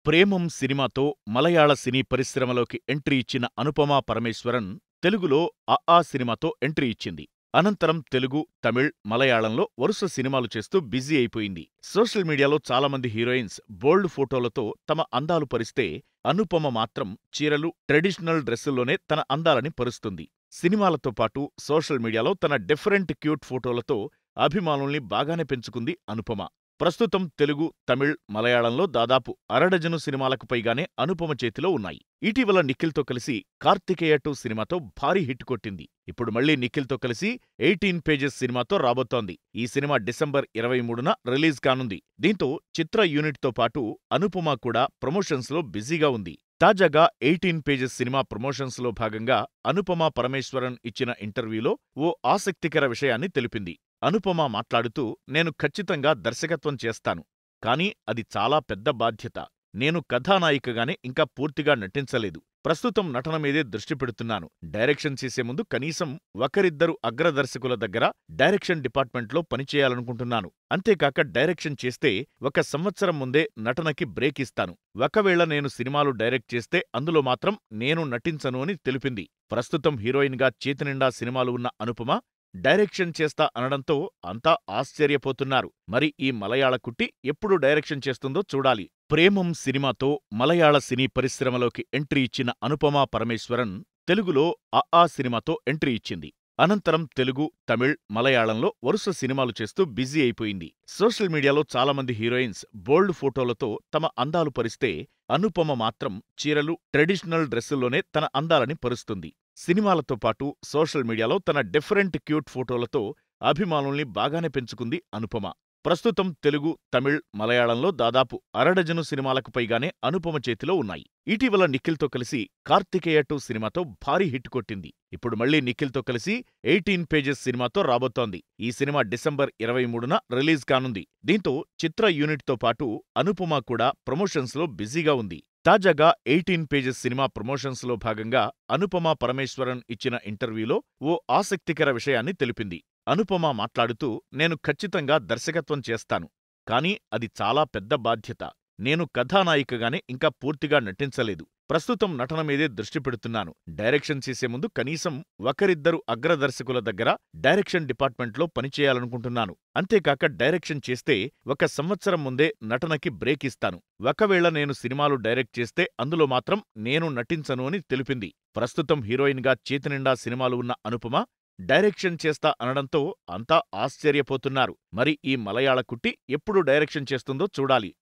ప్రేమం సినిమాతో మలయాళ సినీ పరిశ్రమలోకి ఎంట్రీ ఇచ్చిన అనుపమా పరమేశ్వరన్ తెలుగులో అఆ సినిమాతో ఎంట్రీ ఇచ్చింది. అనంతరం తెలుగు, తమిళ్, మలయాళంలో వరుస సినిమాలు చేస్తూ బిజీ అయిపోయింది. సోషల్ మీడియాలో చాలామంది హీరోయిన్స్ బోల్డ్ ఫోటోలతో తమ అందాలు పరిస్తే అనుపమ మాత్రం చీరలు, ట్రెడిషనల్ డ్రెస్సుల్లోనే తన అందాలని పరుస్తుంది. సినిమాలతో పాటు సోషల్ మీడియాలో తన డిఫరెంట్ క్యూట్ ఫోటోలతో అభిమానుల్ని బాగానే పెంచుకుంది అనుపమ. ప్రస్తుతం తెలుగు, తమిళ్, మలయాళంలో దాదాపు అరడజను సినిమాలకు పైగానే అనుపమ చేతిలో ఉన్నాయి. ఇటీవల నిఖిల్తో కలిసి కార్తికేయ 2 సినిమాతో భారీ హిట్ కొట్టింది. ఇప్పుడు మళ్లీ నిఖిల్తో కలిసి 18 పేజెస్ సినిమాతో రాబోతోంది. ఈ సినిమా డిసెంబర్ 23న రిలీజ్ కానుంది. దీంతో చిత్ర యూనిట్తో పాటు అనుపమ కూడా ప్రమోషన్స్లో బిజీగా ఉంది. తాజాగా 18 పేజెస్ సినిమా ప్రమోషన్స్లో భాగంగా అనుపమ పరమేశ్వరన్ ఇచ్చిన ఇంటర్వ్యూలో ఓ ఆసక్తికర విషయాన్ని తెలిపింది. అనుపమ మాట్లాడుతూ, నేను ఖచ్చితంగా దర్శకత్వం చేస్తాను. కానీ అది చాలా పెద్ద బాధ్యత. నేను కథానాయికగానే ఇంకా పూర్తిగా నటించలేదు. ప్రస్తుతం నటన మీదే దృష్టి పెడుతున్నాను. డైరెక్షన్ చేసే ముందు కనీసం ఒకరిద్దరు అగ్రదర్శకుల దగ్గర డైరెక్షన్ డిపార్ట్మెంట్లో పనిచేయాలనుకుంటున్నాను. అంతేకాక డైరెక్షన్ చేస్తే 1 సంవత్సరం ముందే నటనకి బ్రేక్ ఇస్తాను. ఒకవేళ నేను సినిమాలు డైరెక్ట్ చేస్తే అందులో మాత్రం నేను నటించను అని తెలిపింది. ప్రస్తుతం హీరోయిన్గా చేతినిండా సినిమాలు ఉన్న అనుపమ డైరెక్షన్ చేస్తా అనడంతో అంతా ఆశ్చర్యపోతున్నారు. మరి ఈ మలయాళ కుట్టి ఎప్పుడు డైరెక్షన్ చేస్తుందో చూడాలి. ప్రేమం సినిమాతో మలయాళ సినీ పరిశ్రమలోకి ఎంట్రీ ఇచ్చిన అనుపమా పరమేశ్వరన్ తెలుగులో అఆ సినిమాతో ఎంట్రీ ఇచ్చింది. అనంతరం తెలుగు, తమిళ్, మలయాళంలో వరుస సినిమాలు చేస్తూ బిజీ అయిపోయింది. సోషల్ మీడియాలో చాలామంది హీరోయిన్స్ బోల్డ్ ఫోటోలతో తమ అందాలు పరిస్తే అనుపమ మాత్రం చీరలు, ట్రెడిషనల్ డ్రెస్సుల్లోనే తన అందాలని పరుస్తుంది. సినిమాలతో పాటు సోషల్ మీడియాలో తన డిఫరెంట్ క్యూట్ ఫోటోలతో అభిమానుల్ని బాగానే పెంచుకుంది అనుపమ. ప్రస్తుతం తెలుగు, తమిళ్, మలయాళంలో దాదాపు అరడజను సినిమాలకు పైగానే అనుపమ చేతిలో ఉన్నాయి. ఇటీవల నిఖిల్తో కలిసి కార్తికేయ 2 సినిమాతో భారీ హిట్ కొట్టింది. ఇప్పుడు మళ్లీ నిఖిల్తో కలిసి 18 పేజెస్ సినిమాతో రాబోతోంది. ఈ సినిమా డిసెంబర్ 23న రిలీజ్ కానుంది. దీంతో చిత్ర యూనిట్తో పాటు అనుపమ కూడా ప్రమోషన్స్లో బిజీగా ఉంది. తాజాగా 18 పేజెస్ సినిమా ప్రమోషన్స్లో భాగంగా అనుపమ పరమేశ్వరన్ ఇచ్చిన ఇంటర్వ్యూలో ఓ ఆసక్తికర విషయాన్ని తెలిపింది. అనుపమ మాట్లాడుతూ, నేను ఖచ్చితంగా దర్శకత్వం చేస్తాను. కానీ అది చాలా పెద్ద బాధ్యత. నేను కథానాయికగానే ఇంకా పూర్తిగా నటించలేదు. ప్రస్తుతం నటన మీదే దృష్టి పెడుతున్నాను. డైరెక్షన్ చేసే ముందు కనీసం ఒకరిద్దరు అగ్రదర్శకుల దగ్గర డైరెక్షన్ డిపార్ట్మెంట్లో పనిచేయాలనుకుంటున్నాను. అంతేకాక డైరెక్షన్ చేస్తే 1 సంవత్సరం ముందే నటనకి బ్రేక్ ఇస్తాను. ఒకవేళ నేను సినిమాలు డైరెక్ట్ చేస్తే అందులో మాత్రం నేను నటించను అని తెలిపింది. ప్రస్తుతం హీరోయిన్గా చేతినిండా సినిమాలు ఉన్న అనుపమ డైరెక్షన్ చేస్తా అనడంతో అంతా ఆశ్చర్యపోతున్నారు. మరి ఈ మలయాళ కుట్టి ఎప్పుడు డైరెక్షన్ చేస్తుందో చూడాలి.